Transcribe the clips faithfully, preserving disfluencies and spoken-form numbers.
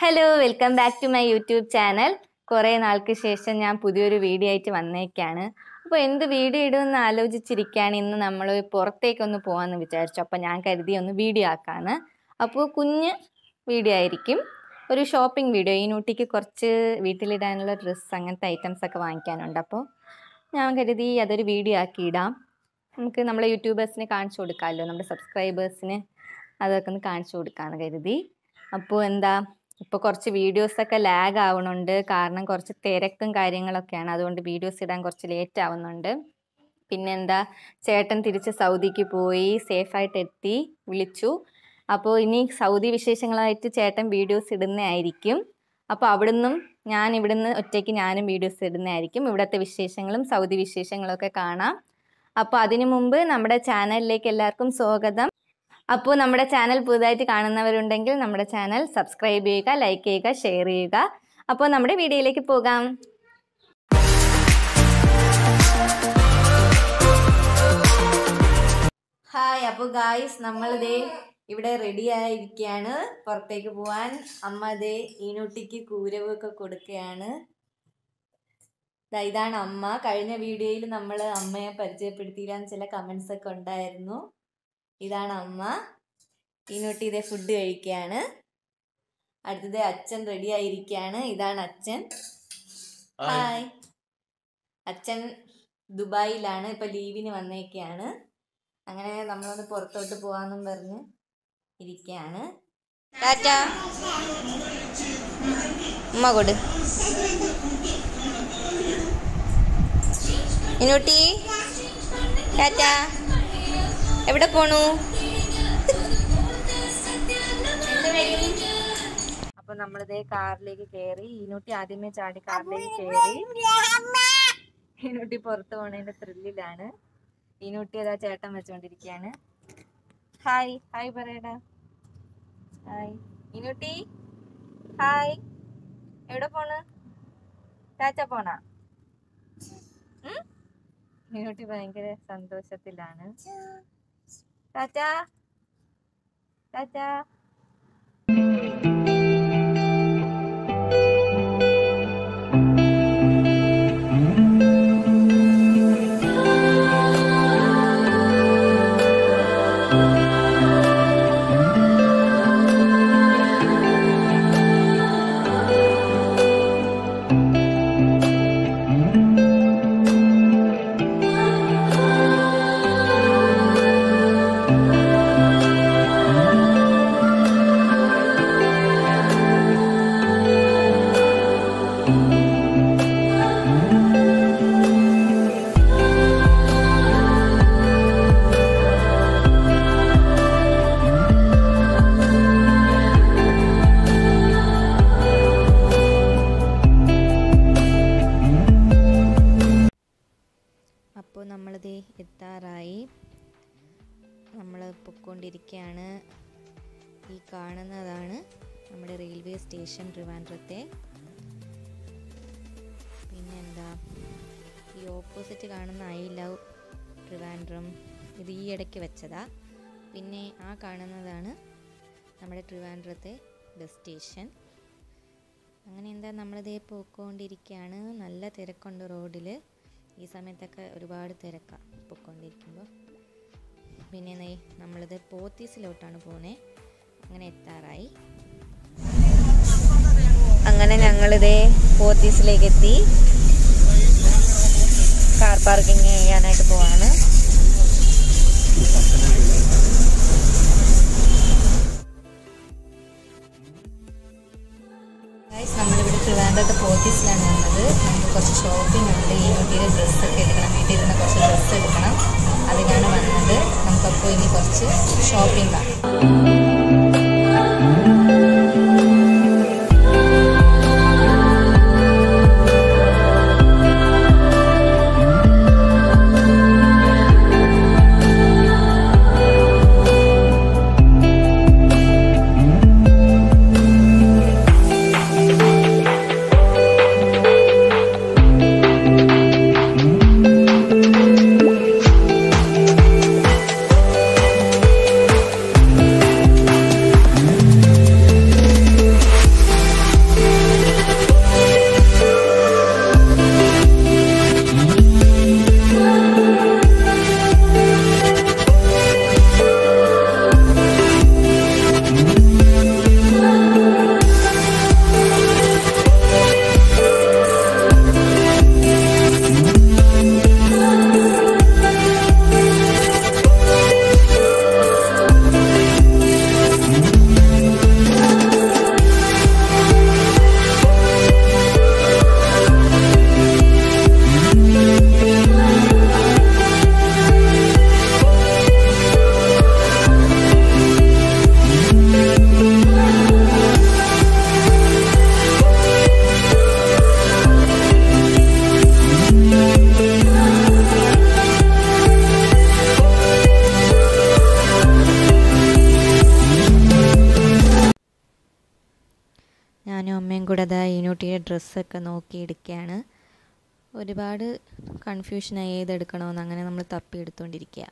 Hello, welcome back to my YouTube channel. കുറേ നാൾക്ക് ശേഷം ഞാൻ പുതിയൊരു വീഡിയോ ആയിട്ട് വന്നേക്കാണ്. അപ്പോൾ എന്ത് വീഡിയോ ഇടുമെന്ന് ആലോചിച്ചിരിക്കുകയാണ്. ഇന്ന് നമ്മൾ പുറത്തേക്കൊന്ന് പോകാമെന്ന് വിചാരിച്ചു. അപ്പോൾ ഞാൻ കരുതി ഒന്ന് വീഡിയോ ആക്കാമെന്ന്. അപ്പോൾ കുഞ്ഞ് വീഡിയോ ആയിരിക്കും, ഒരു ഷോപ്പിംഗ് വീഡിയോ. ഈ നൂട്ടിക്ക് കുറച്ച് വീട്ടിലിടാനുള്ള ഡ്രസ്സ് അങ്ങനത്തെ ഐറ്റംസ് ഒക്കെ വാങ്ങിക്കാനുണ്ട്. അപ്പോൾ ഞാൻ കരുതി അതൊരു വീഡിയോ ആക്കി ഇടാം. നമുക്ക് നമ്മളെ യൂട്യൂബേഴ്സിന് കാണിച്ചു കൊടുക്കാമല്ലോ, നമ്മുടെ സബ്സ്ക്രൈബേഴ്സിന് അതൊക്കെ ഒന്ന് കാണിച്ചു കൊടുക്കാമെന്ന് കരുതി. അപ്പോൾ എന്താ, ഇപ്പോൾ കുറച്ച് വീഡിയോസൊക്കെ ലാഗ് ആവുന്നുണ്ട്. കാരണം കുറച്ച് തിരക്കും കാര്യങ്ങളൊക്കെയാണ്, അതുകൊണ്ട് വീഡിയോസ് ഇടാൻ കുറച്ച് ലേറ്റ് ആവുന്നുണ്ട്. പിന്നെന്താ, ചേട്ടൻ തിരിച്ച് സൗദിക്ക് പോയി, സേഫായിട്ട് എത്തി, വിളിച്ചു. അപ്പോൾ ഇനി സൗദി വിശേഷങ്ങളായിട്ട് ചേട്ടൻ വീഡിയോസ് ഇടുന്നതായിരിക്കും. അപ്പോൾ അവിടുന്നും ഞാൻ ഇവിടുന്ന് ഒറ്റയ്ക്ക് ഞാനും വീഡിയോസ് ഇടുന്നതായിരിക്കും. ഇവിടുത്തെ വിശേഷങ്ങളും സൗദി വിശേഷങ്ങളൊക്കെ കാണാം. അപ്പോൾ അതിനു മുമ്പ് നമ്മുടെ ചാനലിലേക്ക് എല്ലാവർക്കും സ്വാഗതം. അപ്പോൾ നമ്മുടെ ചാനൽ പുതുതായിട്ട് കാണുന്നവരുണ്ടെങ്കിൽ നമ്മുടെ ചാനൽ സബ്സ്ക്രൈബ് ചെയ്യുക, ലൈക്ക് ചെയ്യുക, ഷെയർ ചെയ്യുക. അപ്പോൾ നമ്മുടെ വീഡിയോയിലേക്ക് പോകാം. ഹായ്. അപ്പോൾ ഗായ്സ്, നമ്മളിതേ ഇവിടെ റെഡി ആയിരിക്കുകയാണ് പുറത്തേക്ക് പോവാൻ. അമ്മ ദേ ഈനൂട്ടിക്ക് കൂരവൊക്കെ കൊടുക്കുകയാണ്. ഇതാണ് അമ്മ. കഴിഞ്ഞ വീഡിയോയിൽ നമ്മൾ അമ്മയെ പരിചയപ്പെടുത്തിയില്ലാന്ന് ചില കമൻസ് ഒക്കെ ഉണ്ടായിരുന്നു. ഇതാണ് അമ്മ. ഈനൂട്ടി ഇതേ ഫുഡ് കഴിക്കുകയാണ്. അടുത്തത് അച്ഛൻ റെഡി ആയിരിക്കുകയാണ്. ഇതാണ് അച്ഛൻ. ഹായ്. അച്ഛൻ ദുബായിലാണ്, ഇപ്പൊ ലീവിന് വന്നേക്കാണ്. അങ്ങനെ നമ്മളൊന്ന് പുറത്തോട്ട് പോവാന്നും പറഞ്ഞ് ഇരിക്കുകയാണ്. ടാറ്റാ ഉമ്മ കൊടു. ഈനൂട്ടി ടാറ്റാ. എവിടെ പോണു? അപ്പൊ നമ്മളിതേ കാറിലേക്ക് കയറി. ഈനൂട്ടി ആദ്യമേ ചാടി കാറിലേക്ക് കയറി. ഈനൂട്ടി പുറത്ത് പോണതിന്റെ ത്രില്ലിലാണ്. ഈനൂട്ടി അതാ ചേട്ടൻ വെച്ചോണ്ടിരിക്കുകയാണ്. ഹായ് ഹായ് പറയടാ. ഹായ് ഈനൂട്ടി. ഹായ്. എവിടെ പോണ്? ടാറ്റ പോണ? ഈനൂട്ടി ഭയങ്കര സന്തോഷത്തിലാണ്. ടാറ്റ ടാറ്റ. അപ്പോൾ നമ്മളിത് എത്താറായി. നമ്മൾ പൊയ്ക്കൊണ്ടിരിക്കുകയാണ്. ഈ കാണുന്നതാണ് നമ്മുടെ റെയിൽവേ സ്റ്റേഷൻ ട്രിവാൻഡ്രത്തെ. പിന്നെന്താ, ഈ ഓപ്പോസിറ്റ് കാണുന്ന ഐ ലവ് ട്രിവാൻഡ്രം, ഇത് ഈ ഇടയ്ക്ക് വെച്ചതാ. പിന്നെ ആ കാണുന്നതാണ് നമ്മുടെ ട്രിവാൻഡ്രത്തെ ബസ് സ്റ്റേഷൻ. അങ്ങനെ എന്താ, നമ്മളിതേ പോയിക്കൊണ്ടിരിക്കുകയാണ്. നല്ല തിരക്കുണ്ട് റോഡിൽ. ഈ സമയത്തൊക്കെ ഒരുപാട് തിരക്കാണ് പൊയ്ക്കൊണ്ടിരിക്കുമ്പോൾ. പിന്നെ നമ്മളിത് പോത്തീസിലോട്ടാണ് പോണേ. അങ്ങനെ എത്താറായി. അങ്ങനെ ഞങ്ങളിതേ പോത്തീസിലേക്ക് എത്തി. കാർ പാർക്കിംഗ് ചെയ്യാനായിട്ട് പോവാണ്. നമ്മളിവിടെ ട്രിവാൻഡ്രത്ത് പോത്തീസിലാണ് വന്നത്. നമുക്ക് കുറച്ച് ഷോപ്പിംഗ് ഉണ്ട്. ഈ വീട്ടിലെ ഡ്രസ്സൊക്കെ എടുക്കണം, വീട്ടിൽ ഇരുന്ന് കുറച്ച് ഡ്രസ്സ് എടുക്കണം, അതിനാണ് വന്നത്. നമുക്കപ്പോൾ ഇനി കുറച്ച് ഷോപ്പിംഗ് ആണ്. ഞാനും അമ്മയും കൂടെ അതാ ഈനൂട്ടിയുടെ ഡ്രസ്സൊക്കെ നോക്കി എടുക്കുകയാണ്. ഒരുപാട് കൺഫ്യൂഷനായി ഏതെടുക്കണമെന്ന്. അങ്ങനെ നമ്മൾ തപ്പി എടുത്തുകൊണ്ടിരിക്കുക.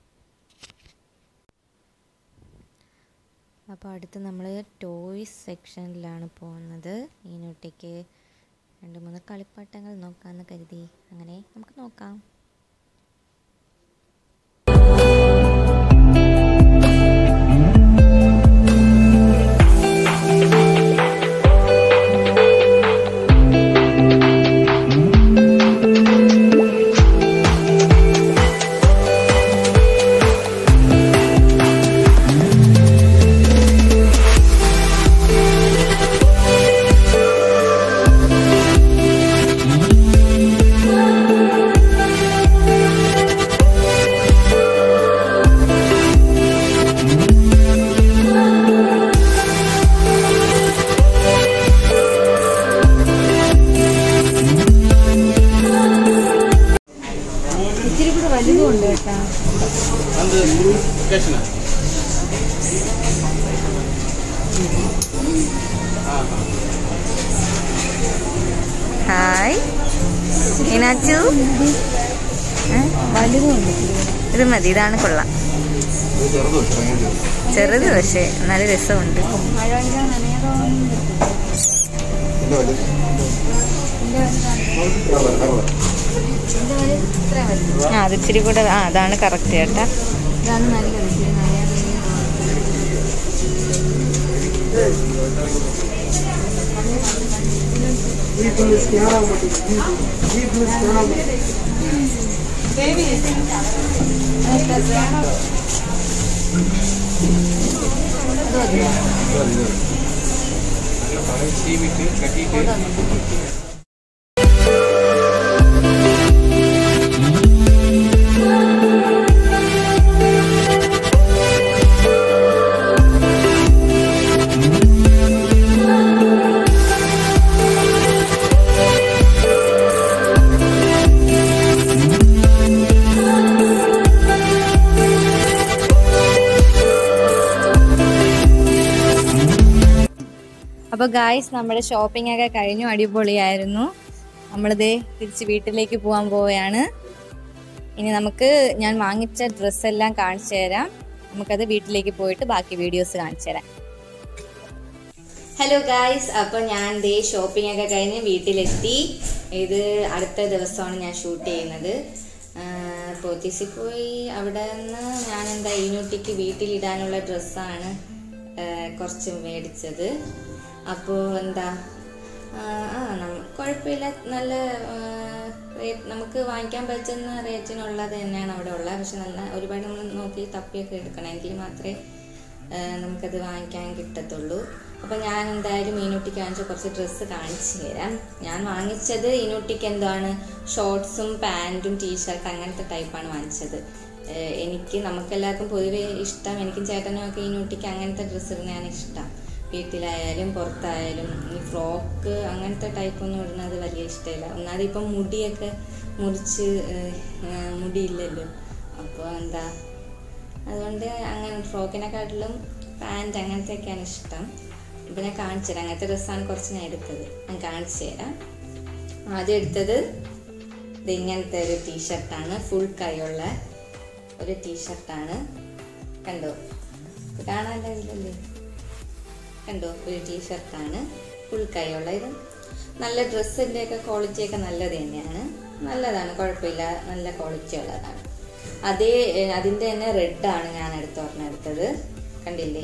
അപ്പോൾ അടുത്ത് നമ്മൾ ടോയ്സ് സെക്ഷനിലാണ് പോകുന്നത്. ഈനൂട്ടിക്ക് രണ്ട് മൂന്ന് കളിപ്പാട്ടങ്ങൾ നോക്കാമെന്ന് കരുതി. അങ്ങനെ നമുക്ക് നോക്കാം. ഹായ് ഇനാച്ചു, ഇത് മതി, ഇതാണ് കൊള്ളാം. ചെറുത് പക്ഷേ നല്ല രസമുണ്ട്. ആ അത് ഇച്ചിരി കൂടെ, ആ അതാണ് കറക്റ്റ് ചേട്ടാ. ഇതാണ് നല്ലത്. അപ്പോൾ ഗായ്സ്, നമ്മുടെ ഷോപ്പിംഗ് ഒക്കെ കഴിഞ്ഞു, അടിപൊളിയായിരുന്നു. നമ്മളിത് തിരിച്ച് വീട്ടിലേക്ക് പോകാൻ പോവുകയാണ്. ഇനി നമുക്ക് ഞാൻ വാങ്ങിച്ച ഡ്രസ്സെല്ലാം കാണിച്ചു തരാം. നമുക്കത് വീട്ടിലേക്ക് പോയിട്ട് ബാക്കി വീഡിയോസ് കാണിച്ചു തരാം. ഹലോ ഗായ്സ്, അപ്പോൾ ഞാൻ ദേ ഷോപ്പിംഗ് ഒക്കെ കഴിഞ്ഞ് വീട്ടിലെത്തി. ഇത് അടുത്ത ദിവസമാണ് ഞാൻ ഷൂട്ട് ചെയ്യുന്നത്. പോത്തീസിൽ പോയി അവിടെ നിന്ന് ഞാൻ എന്താ ഈനൂട്ടിക്ക് വീട്ടിലിടാനുള്ള ഡ്രസ്സാണ് കുറച്ച് മേടിച്ചത്. അപ്പോൾ എന്താ ആ കുഴപ്പമില്ല, നല്ല റേറ്റ് നമുക്ക് വാങ്ങിക്കാൻ പറ്റുന്ന റേറ്റിനുള്ളത് തന്നെയാണ് അവിടെ ഉള്ളത്. പക്ഷെ നല്ല ഒരുപാട് നമ്മൾ നോക്കി തപ്പിയൊക്കെ എടുക്കണം, എങ്കിൽ മാത്രമേ നമുക്കത് വാങ്ങിക്കാൻ കിട്ടത്തുള്ളൂ. അപ്പോൾ ഞാൻ എന്തായാലും ഈനൂട്ടിക്ക് വാങ്ങിച്ച കുറച്ച് ഡ്രസ്സ് കാണിച്ചു തരാം. ഞാൻ വാങ്ങിച്ചത് ഈനൂട്ടിക്ക് എന്താണ് ഷോർട്ട്സും പാൻറ്റും ടീഷർട്ട് അങ്ങനത്തെ ടൈപ്പാണ് വാങ്ങിച്ചത്. എനിക്ക് നമുക്കെല്ലാവർക്കും പൊതുവേ ഇഷ്ടം, എനിക്കും ചേട്ടനും ഒക്കെ ഈനൂട്ടിക്ക് അങ്ങനത്തെ ഡ്രസ്സ് ഇടുന്നതാണ് ഇഷ്ടം. വീട്ടിലായാലും പുറത്തായാലും ഈ ഫ്രോക്ക് അങ്ങനത്തെ ടൈപ്പൊന്നും ഇടുന്നത് വലിയ ഇഷ്ടമില്ല. ഒന്നാമത് ഇപ്പം മുടിയൊക്കെ മുറിച്ച് മുടിയില്ലല്ലോ. അപ്പോൾ എന്താ അതുകൊണ്ട് അങ്ങനെ ഫ്രോക്കിനെക്കാട്ടിലും പാൻറ്റ് അങ്ങനത്തെയൊക്കെയാണ് ഇഷ്ടം. ഇപ്പം ഞാൻ കാണിച്ചു തരാം. അങ്ങനത്തെ ഡ്രസ്സാണ് കുറച്ച് ഞാൻ എടുത്തത്. ഞാൻ കാണിച്ചു തരാം. ആദ്യം എടുത്തത് ഇത് ഇങ്ങനത്തെ ഒരു ടീഷർട്ടാണ്. ഫുൾ കൈയുള്ള ഒരു ടീഷർട്ടാണ്. കണ്ടോ, കാണാൻ ഇതിലല്ലേ, കണ്ടോ, ഒരു ടീഷർട്ടാണ് ഫുൾ കൈയുള്ള. ഇത് നല്ല ഡ്രസ്സിൻ്റെയൊക്കെ ക്വാളിറ്റിയൊക്കെ നല്ലത് തന്നെയാണ്, നല്ലതാണ്, കുഴപ്പമില്ല, നല്ല ക്വാളിറ്റി ഉള്ളതാണ്. അതേ അതിൻ്റെ തന്നെ റെഡാണ് ഞാൻ എടുത്ത് പറഞ്ഞ എടുത്തത്. കണ്ടില്ലേ,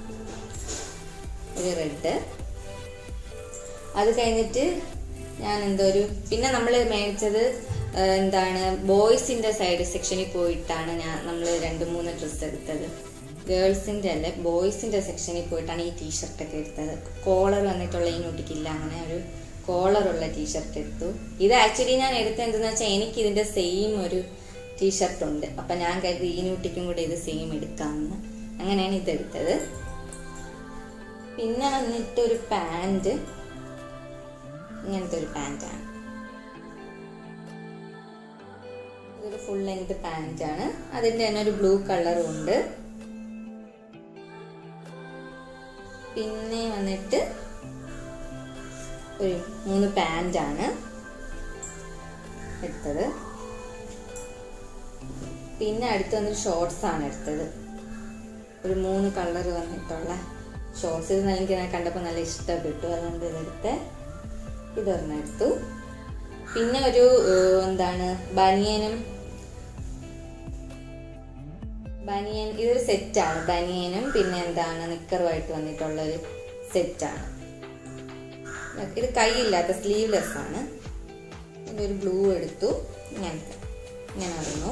ഒരു റെഡ്. അത് കഴിഞ്ഞിട്ട് ഞാൻ എന്തോ ഒരു പിന്നെ നമ്മൾ മേടിച്ചത് എന്താണ് ബോയ്സിൻ്റെ സൈഡ് സെക്ഷനിൽ പോയിട്ടാണ് ഞാൻ നമ്മൾ രണ്ട് മൂന്ന് ഡ്രസ്സ് എടുത്തത്. ഗേൾസിൻ്റെ അല്ലേ, ബോയ്സിൻ്റെ സെക്ഷനിൽ പോയിട്ടാണ് ഈ ടീഷർട്ടൊക്കെ എടുത്തത്. കോളർ വന്നിട്ടുള്ള ഈനൂട്ടിക്കില്ല, അങ്ങനെ ഒരു കോളറുള്ള ടീഷർട്ട് എടുത്തു. ഇത് ആക്ച്വലി ഞാൻ എടുത്തത് എന്തെന്ന് വെച്ചാൽ എനിക്ക് ഇതിൻ്റെ സെയിം ഒരു ടീഷർട്ട് ഉണ്ട്. അപ്പം ഞാൻ കരുതി ഈനൂട്ടിക്കും കൂടെ ഇത് സെയിം എടുക്കാമെന്ന്, അങ്ങനെയാണ് ഇതെടുത്തത്. പിന്നെ വന്നിട്ട് ഒരു പാൻറ്, ഇങ്ങനത്തെ ഒരു പാൻറ്റാണ്. ഇതൊരു ഫുൾ ലെങ്ത് പാൻറ്റാണ്. അതിൻ്റെ തന്നെ ഒരു ബ്ലൂ കളറും ഉണ്ട്. പിന്നെ വന്നിട്ട് ഒരു മൂന്ന് പാൻറ്റാണ് എടുത്തത്. പിന്നെ അടുത്ത് വന്നൊരു ഷോർട്സ് ആണ് എടുത്തത്. ഒരു മൂന്ന് കളർ വന്നിട്ടുള്ള ഷോർട്സ്. ഇത് എനിക്ക് കണ്ടപ്പോൾ നല്ല ഇഷ്ടപ്പെട്ടു, അതുകൊണ്ട് ഇതെടുത്ത് ഇതൊരെണ്ണം എടുത്തു. പിന്നെ ഒരു എന്താണ് ബനിയനും ബനിയൻ ഇതൊരു സെറ്റാണ്. ബനിയനും പിന്നെ എന്താണ് നിക്കറുമായിട്ട് വന്നിട്ടുള്ളൊരു സെറ്റാണ്. ഇത് കൈയില്ലാത്ത സ്ലീവ്ലെസ് ആണ്. ഇതിൻ്റെ ഒരു ബ്ലൂ എടുത്തു, ഇങ്ങനത്തെ ഇങ്ങനെ വരുന്നു.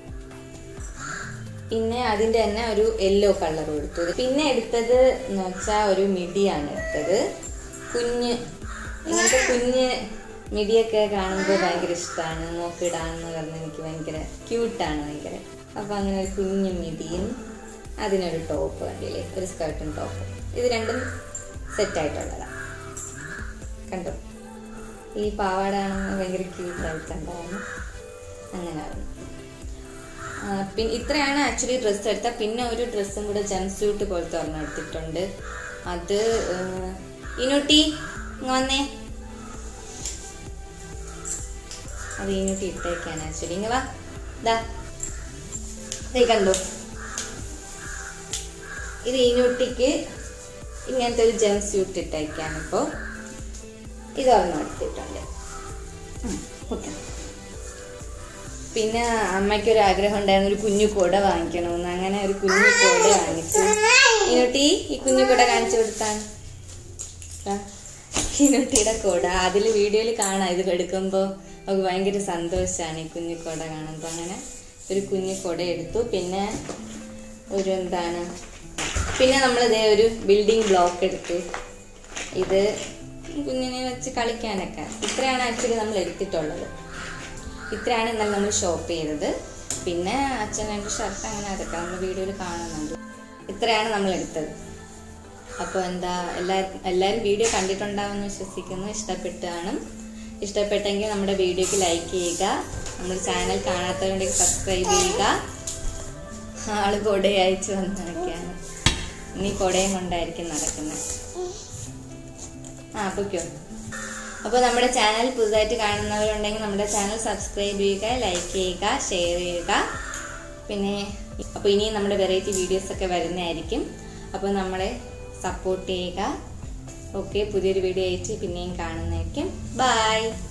പിന്നെ അതിൻ്റെ തന്നെ ഒരു യെല്ലോ കളറും എടുത്തു. പിന്നെ എടുത്തത് എന്ന് വെച്ചാൽ ഒരു മിഡിയാണ് എടുത്തത്. കുഞ്ഞ് ഇങ്ങനത്തെ കുഞ്ഞ് മിഡിയൊക്കെ കാണുമ്പോൾ ഭയങ്കര ഇഷ്ടമാണ്, നോക്കിടാന്ന് പറഞ്ഞ് എനിക്ക് ഭയങ്കര ക്യൂട്ടാണ് ഭയങ്കര. അപ്പോൾ അങ്ങനെ ഒരു കുഞ്ഞ് മിഡിയും അതിനൊരു ടോപ്പ് കണ്ടില്ലേ, ഒരു സ്കേർട്ടും ടോപ്പും. ഇത് രണ്ടും സെറ്റായിട്ടുള്ളതാണ്. കണ്ടോ, ഈ പാവാട കാണുമ്പോൾ ഭയങ്കര ക്യൂട്ടായിട്ടുണ്ടായിരുന്നു. അങ്ങനെ ആയിരുന്നു. പിന്നെ ഇത്രയാണ് ആക്ച്വലി ഡ്രസ്സ് എടുത്താൽ. പിന്നെ ഒരു ഡ്രസ്സും കൂടെ ജംപ് സ്യൂട്ട് പോലത്തെ ഒരെണ്ണം എടുത്തിട്ടുണ്ട്. അത് ഇനൂട്ടി വന്നേ, അത് ഇനൂട്ടി ഇട്ടേക്കാണ് ആക്ച്വലി. ഇങ്ങ വാ, ദാ ഇതേ കണ്ടോ, ഇത് ഇനൂട്ടിക്ക് ഇങ്ങനത്തെ ഒരു ജംപ് സ്യൂട്ട് ഇട്ടേക്കാണ്. ഇപ്പോൾ ഇതൊരെണ്ണം എടുത്തിട്ടുണ്ട്. ഓക്കെ. പിന്നെ അമ്മയ്ക്കൊരു ആഗ്രഹം ഉണ്ടായിരുന്നു ഒരു കുഞ്ഞു കുട വാങ്ങിക്കണമെന്ന്. അങ്ങനെ ഒരു കുഞ്ഞു കുട വാങ്ങിച്ചു. ഇനൂട്ടി ഈ കുഞ്ഞു കുട കാണിച്ചു കൊടുത്താണ്. ഇനൂട്ടിയുടെ കുട അതിൽ വീഡിയോയിൽ കാണാം. ഇത് എടുക്കുമ്പോൾ നമുക്ക് ഭയങ്കര സന്തോഷമാണ് ഈ കുഞ്ഞു കുട കാണുമ്പോൾ. അങ്ങനെ ഒരു കുഞ്ഞു കുട എടുത്തു. പിന്നെ ഒരു എന്താണ് പിന്നെ നമ്മളിതേ ഒരു ബിൽഡിംഗ് ബ്ലോക്ക് എടുത്തു. ഇത് കുഞ്ഞിനെ വെച്ച് കളിക്കാനൊക്കെ. ഇത്രയാണ് ആക്ച്വലി നമ്മൾ എടുത്തിട്ടുള്ളത്. ഇത്രയാണ് ഇന്നലെ നമ്മൾ ഷോപ്പ് ചെയ്തത്. പിന്നെ അച്ഛൻ രണ്ട് ഷർട്ട് അങ്ങനെ അതൊക്കെ നമ്മൾ വീഡിയോയിൽ കാണുന്നുണ്ട്. ഇത്രയാണ് നമ്മൾ എടുത്തത്. അപ്പോൾ എന്താ എല്ലാവരും എല്ലാവരും വീഡിയോ കണ്ടിട്ടുണ്ടാവുമെന്ന് വിശ്വസിക്കുന്നു. ഇഷ്ടപ്പെട്ടാണ്. ഇഷ്ടപ്പെട്ടെങ്കിൽ നമ്മുടെ വീഡിയോക്ക് ലൈക്ക് ചെയ്യുക. നമ്മുടെ ചാനൽ കാണാത്തവരുണ്ടെങ്കിൽ സബ്സ്ക്രൈബ് ചെയ്യുക. ആള് കൊട അയച്ചു വന്നതൊക്കെയാണ്. ഇനി കൊടയും കൊണ്ടായിരിക്കും നടക്കുന്നത്. ആ പൊയ്ക്കോ. അപ്പോൾ നമ്മുടെ ചാനൽ പുതുതായിട്ട് കാണുന്നവരുണ്ടെങ്കിൽ നമ്മുടെ ചാനൽ സബ്സ്ക്രൈബ് ചെയ്യുക, ലൈക്ക് ചെയ്യുക, ഷെയർ ചെയ്യുക. പിന്നെ അപ്പോൾ ഇനിയും നമ്മുടെ വെറൈറ്റി വീഡിയോസൊക്കെ വരുന്നതായിരിക്കും. അപ്പോൾ നമ്മളെ സപ്പോർട്ട് ചെയ്യുക. ഓക്കെ, പുതിയൊരു വീഡിയോ ആയിട്ട് പിന്നെയും കാണുന്നതായിരിക്കും. ബൈ.